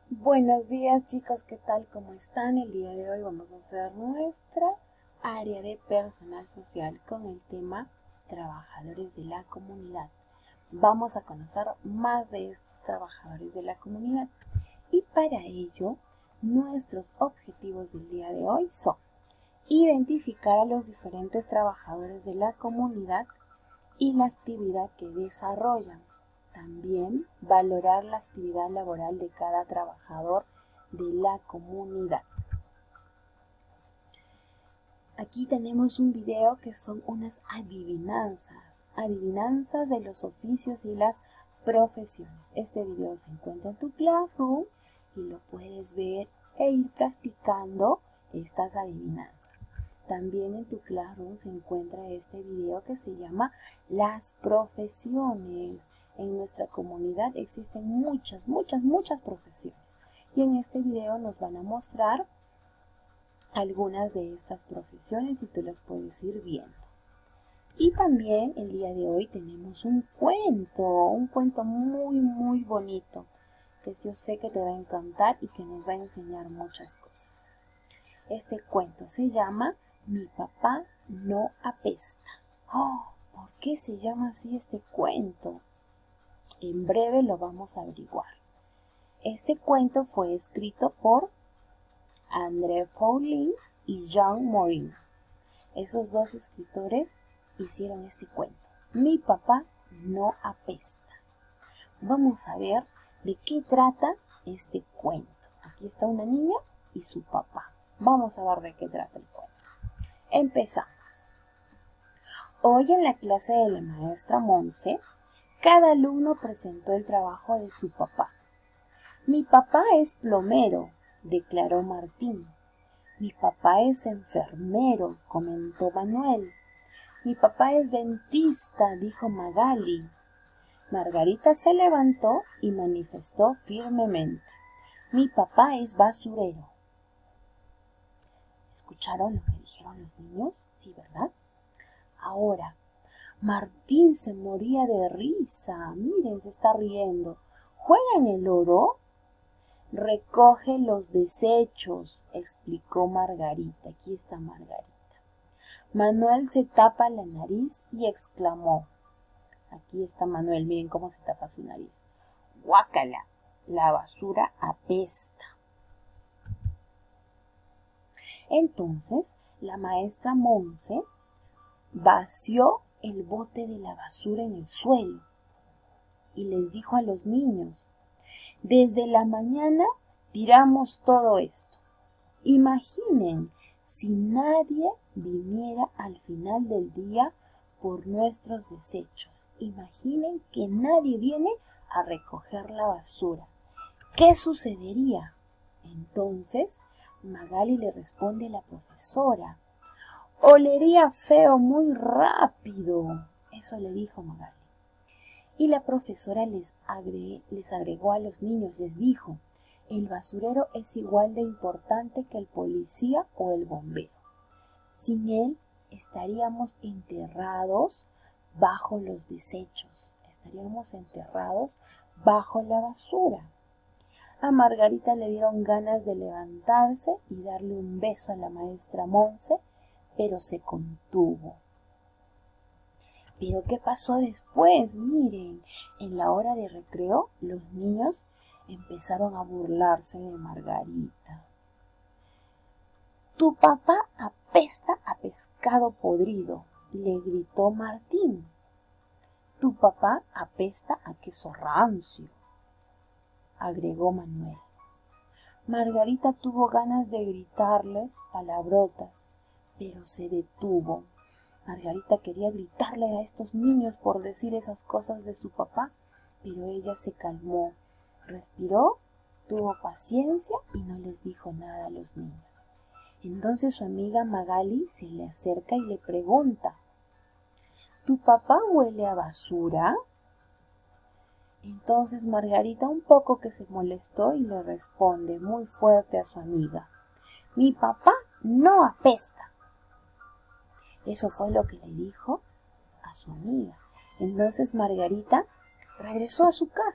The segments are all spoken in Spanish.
Buenos días chicos, ¿qué tal? ¿Cómo están? El día de hoy vamos a hacer nuestra área de personal social con el tema trabajadores de la comunidad. Vamos a conocer más de estos trabajadores de la comunidad y para ello nuestros objetivos del día de hoy son identificar a los diferentes trabajadores de la comunidad y la actividad que desarrollan. También valorar la actividad laboral de cada trabajador de la comunidad. Aquí tenemos un video que son unas adivinanzas de los oficios y las profesiones. Este video se encuentra en tu Classroom y lo puedes ver e ir practicando estas adivinanzas. También en tu Classroom se encuentra este video que se llama Las profesiones. En nuestra comunidad existen muchas profesiones. Y en este video nos van a mostrar algunas de estas profesiones y tú las puedes ir viendo. Y también el día de hoy tenemos un cuento muy bonito que yo sé que te va a encantar y que nos va a enseñar muchas cosas. Este cuento se llama Mi papá no apesta. ¿Por qué se llama así este cuento? En breve lo vamos a averiguar. Este cuento fue escrito por André Paulin y Jean Morin. Esos dos escritores hicieron este cuento. Mi papá no apesta. Vamos a ver de qué trata este cuento. Aquí está una niña y su papá. Vamos a ver de qué trata el cuento. Empezamos. Hoy en la clase de la maestra Monse, cada alumno presentó el trabajo de su papá. Mi papá es plomero, declaró Martín. Mi papá es enfermero, comentó Manuel. Mi papá es dentista, dijo Magali. Margarita se levantó y manifestó firmemente. Mi papá es basurero. ¿Escucharon lo que dijeron los niños? Sí, ¿verdad? Ahora, Martín se moría de risa. Miren, se está riendo. ¿Juega en el lodo? Recoge los desechos, explicó Margarita. Aquí está Margarita. Manuel se tapa la nariz y exclamó. Aquí está Manuel, miren cómo se tapa su nariz. ¡Guácala! La basura apesta. Entonces, la maestra Monse vació el bote de la basura en el suelo y les dijo a los niños, desde la mañana tiramos todo esto. Imaginen si nadie viniera al final del día por nuestros desechos. Imaginen que nadie viene a recoger la basura. ¿Qué sucedería? Entonces, Magali le responde a la profesora. Olería feo muy rápido. Eso le dijo Magali. Y la profesora les agregó a los niños, les dijo, el basurero es igual de importante que el policía o el bombero. Sin él estaríamos enterrados bajo los desechos, estaríamos enterrados bajo la basura. A Margarita le dieron ganas de levantarse y darle un beso a la maestra Monse, pero se contuvo. ¿Pero qué pasó después? Miren, en la hora de recreo, los niños empezaron a burlarse de Margarita. Tu papá apesta a pescado podrido, le gritó Martín. Tu papá apesta a queso rancio, agregó Manuel. Margarita tuvo ganas de gritarles palabrotas, pero se detuvo. Margarita quería gritarle a estos niños por decir esas cosas de su papá, pero ella se calmó, respiró, tuvo paciencia y no les dijo nada a los niños. Entonces su amiga Magali se le acerca y le pregunta, ¿tu papá huele a basura? Entonces Margarita un poco que se molestó y le responde muy fuerte a su amiga, mi papá no apesta. Eso fue lo que le dijo a su amiga. Entonces Margarita regresó a su casa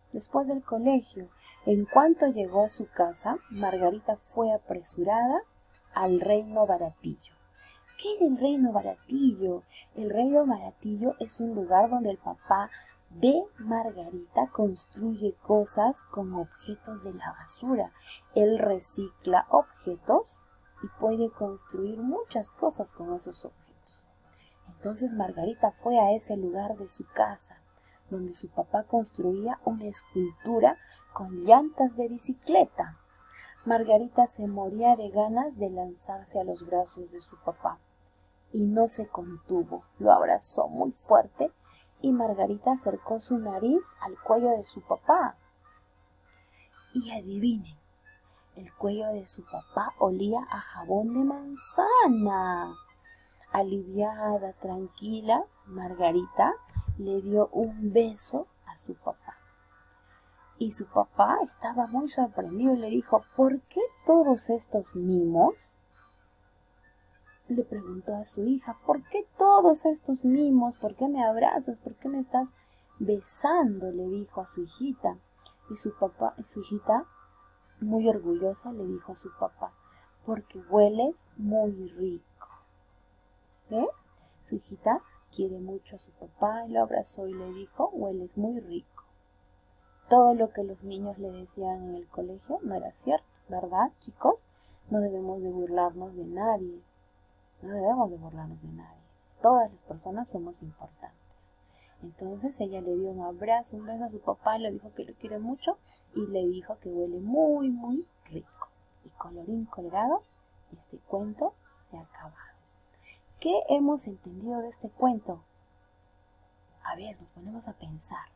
después del colegio. En cuanto llegó a su casa, Margarita fue apresurada al reino Baratillo. ¿Qué es el reino Baratillo? El reino Baratillo es un lugar donde el papá de Margarita construye cosas con objetos de la basura. Él recicla objetos y puede construir muchas cosas con esos objetos. Entonces Margarita fue a ese lugar de su casa, donde su papá construía una escultura con llantas de bicicleta. Margarita se moría de ganas de lanzarse a los brazos de su papá y no se contuvo, lo abrazó muy fuerte y Margarita acercó su nariz al cuello de su papá. Y adivinen, el cuello de su papá olía a jabón de manzana. Aliviada, tranquila, Margarita le dio un beso a su papá. Y su papá estaba muy sorprendido y le dijo, ¿por qué todos estos mimos? Le preguntó a su hija, ¿por qué todos estos mimos? ¿Por qué me abrazas? ¿Por qué me estás besando? Le dijo a su hijita. Y su hijita, muy orgullosa, le dijo a su papá, porque hueles muy rico. ¿Ve? Su hijita quiere mucho a su papá y lo abrazó y le dijo, hueles muy rico. Todo lo que los niños le decían en el colegio no era cierto, ¿verdad, chicos? No debemos de burlarnos de nadie. No debemos de burlarnos de nadie. Todas las personas somos importantes. Entonces ella le dio un abrazo, un beso a su papá, le dijo que lo quiere mucho y le dijo que huele muy, muy rico. Y colorín colorado, este cuento se ha acabado. ¿Qué hemos entendido de este cuento? A ver, nos ponemos a pensar.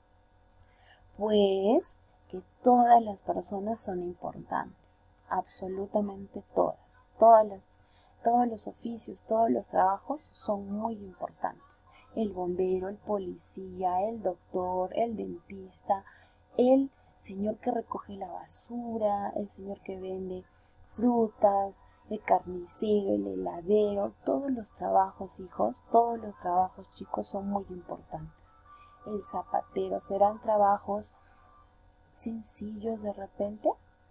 Pues que todas las personas son importantes, absolutamente todas. Todos los oficios, todos los trabajos son muy importantes. El bombero, el policía, el doctor, el dentista, el señor que recoge la basura, el señor que vende frutas, el carnicero, el heladero, todos los trabajos, hijos, todos los trabajos, chicos, son muy importantes. El zapatero, serán trabajos sencillos de repente,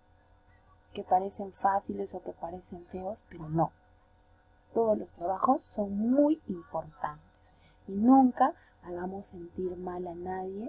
que parecen fáciles o que parecen feos, pero no. Todos los trabajos son muy importantes y nunca hagamos sentir mal a nadie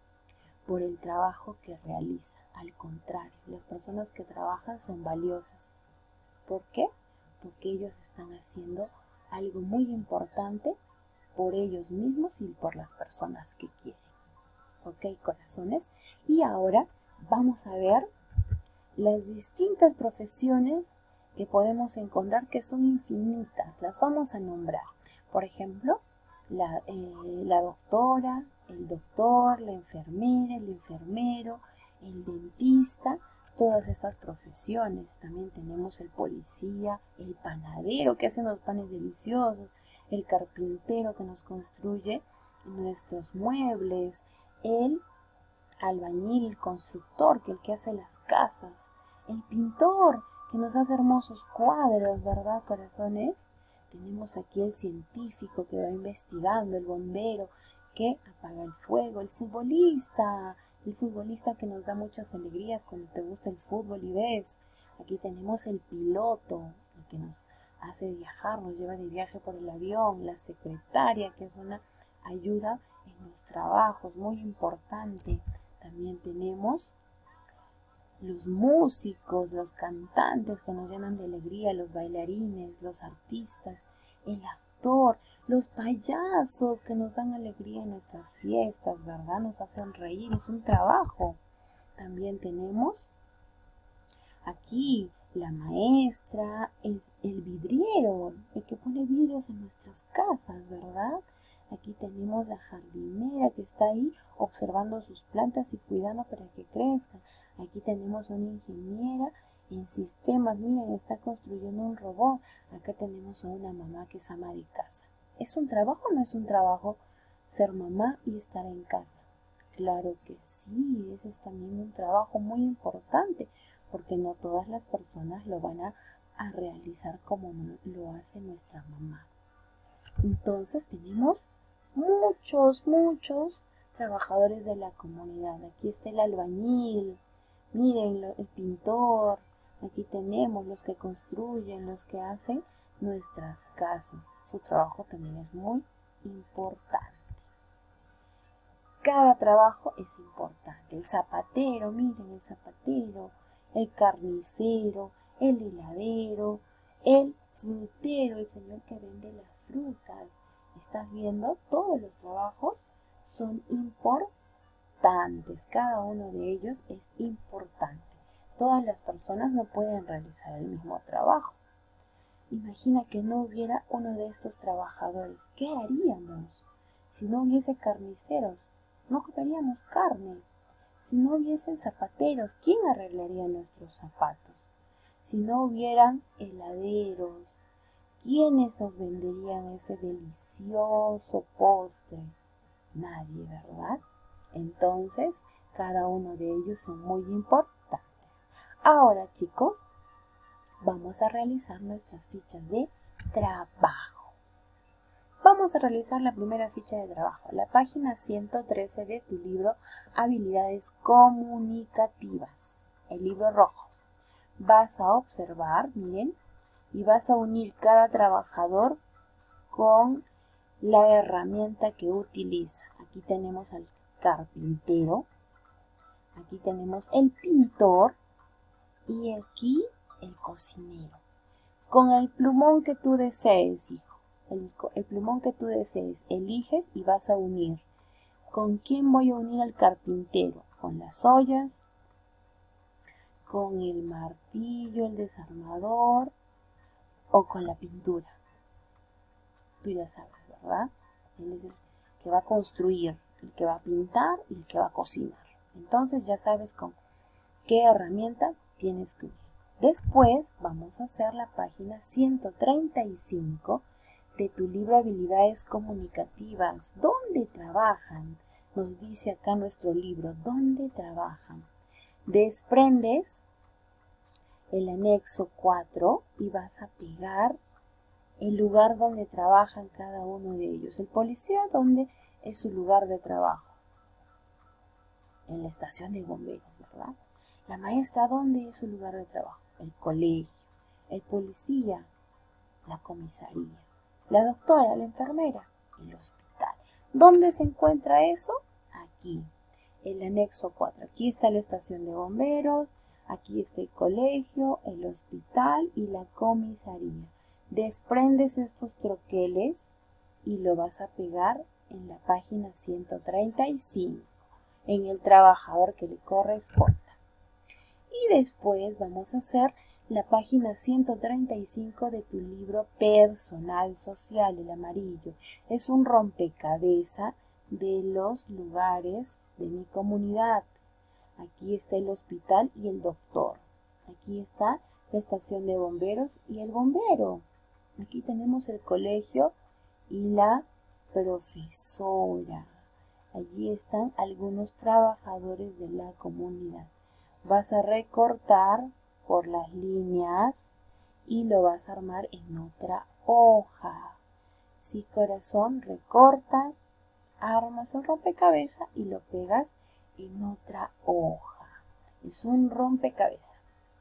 por el trabajo que realiza. Al contrario, las personas que trabajan son valiosas. ¿Por qué? Porque ellos están haciendo algo muy importante por ellos mismos y por las personas que quieren. ¿Ok, corazones? Y ahora vamos a ver las distintas profesiones que podemos encontrar, que son infinitas. Las vamos a nombrar. Por ejemplo, la doctora, el doctor, la enfermera, el enfermero, el dentista, todas estas profesiones. También tenemos el policía, el panadero que hace unos panes deliciosos, el carpintero que nos construye nuestros muebles, el albañil, el constructor, que el que hace las casas, el pintor, que nos hace hermosos cuadros, ¿verdad, corazones? Tenemos aquí el científico que va investigando, el bombero que apaga el fuego, el futbolista que nos da muchas alegrías cuando te gusta el fútbol y ves. Aquí tenemos el piloto, el que nos hace viajar, nos lleva de viaje por el avión, la secretaria, que es una ayuda en los trabajos, muy importante. También tenemos los músicos, los cantantes que nos llenan de alegría, los bailarines, los artistas, el actor, los payasos que nos dan alegría en nuestras fiestas, ¿verdad? Nos hacen reír, es un trabajo. También tenemos aquí la maestra, el vidriero, el que pone vidrios en nuestras casas, ¿verdad? Aquí tenemos la jardinera que está ahí observando sus plantas y cuidando para que crezcan. Aquí tenemos una ingeniera en sistemas, miren, está construyendo un robot. Acá tenemos a una mamá que es ama de casa. ¿Es un trabajo o no es un trabajo ser mamá y estar en casa? Claro que sí, eso es también un trabajo muy importante, porque no todas las personas lo van a realizar como lo hace nuestra mamá. Entonces tenemos muchos trabajadores de la comunidad. Aquí está el albañil, miren, el pintor. Aquí tenemos los que construyen, los que hacen nuestras casas. Su trabajo también es muy importante. Cada trabajo es importante. El zapatero, miren, el zapatero, el carnicero, el heladero, el frutero, el señor que vende las frutas. ¿Estás viendo? Todos los trabajos son importantes. Cada uno de ellos es importante. Todas las personas no pueden realizar el mismo trabajo. Imagina que no hubiera uno de estos trabajadores. ¿Qué haríamos? Si no hubiese carniceros, no comeríamos carne. Si no hubiesen zapateros, ¿quién arreglaría nuestros zapatos? Si no hubieran heladeros, ¿quiénes nos venderían ese delicioso postre? Nadie, ¿verdad? Entonces, cada uno de ellos son muy importantes. Ahora, chicos, vamos a realizar nuestras fichas de trabajo. Vamos a realizar la primera ficha de trabajo, la página 113 de tu libro Habilidades Comunicativas, el libro rojo. Vas a observar, miren, y vas a unir cada trabajador con la herramienta que utiliza. Aquí tenemos al carpintero, aquí tenemos el pintor y aquí el cocinero. Con el plumón que tú desees, hijo, el plumón que tú desees, eliges y vas a unir. ¿Con quién voy a unir al carpintero? ¿Con las ollas? ¿Con el martillo, el desarmador? ¿O con la pintura? Tú ya sabes, ¿verdad? Él es el que va a construir, el que va a pintar y el que va a cocinar. Entonces ya sabes con qué herramienta tienes que unir. Después vamos a hacer la página 135 de tu libro Habilidades Comunicativas. ¿Dónde trabajan? Nos dice acá nuestro libro, ¿dónde trabajan? Desprendes el anexo 4 y vas a pegar el lugar donde trabajan cada uno de ellos. El policía, ¿dónde es su lugar de trabajo? En la estación de bomberos, ¿verdad? La maestra, ¿dónde es su lugar de trabajo? El colegio. El policía, la comisaría. La doctora, la enfermera, el hospital. ¿Dónde se encuentra eso? Aquí, el anexo 4. Aquí está la estación de bomberos, aquí está el colegio, el hospital y la comisaría. Desprendes estos troqueles y lo vas a pegar en la página 135, en el trabajador que le corresponda. Y después vamos a hacer la página 135 de tu libro Personal Social, el amarillo. Es un rompecabezas de los lugares de mi comunidad. Aquí está el hospital y el doctor. Aquí está la estación de bomberos y el bombero. Aquí tenemos el colegio y la profesora. Allí están algunos trabajadores de la comunidad. Vas a recortar por las líneas y lo vas a armar en otra hoja. Sí, corazón, recortas, armas el rompecabezas y lo pegas en otra hoja. Es un rompecabezas.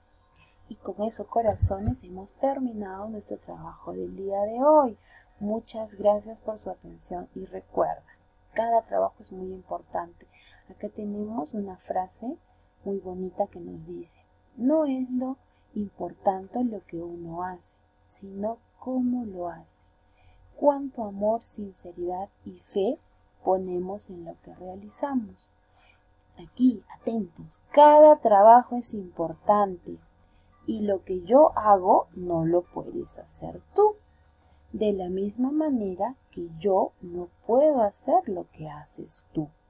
Y con eso, corazones, hemos terminado nuestro trabajo del día de hoy. Muchas gracias por su atención y recuerda, cada trabajo es muy importante. Acá tenemos una frase muy bonita que nos dice: no es lo importante lo que uno hace, sino cómo lo hace. Cuánto amor, sinceridad y fe ponemos en lo que realizamos. Aquí, atentos, cada trabajo es importante y lo que yo hago no lo puedes hacer tú. De la misma manera que yo no puedo hacer lo que haces tú.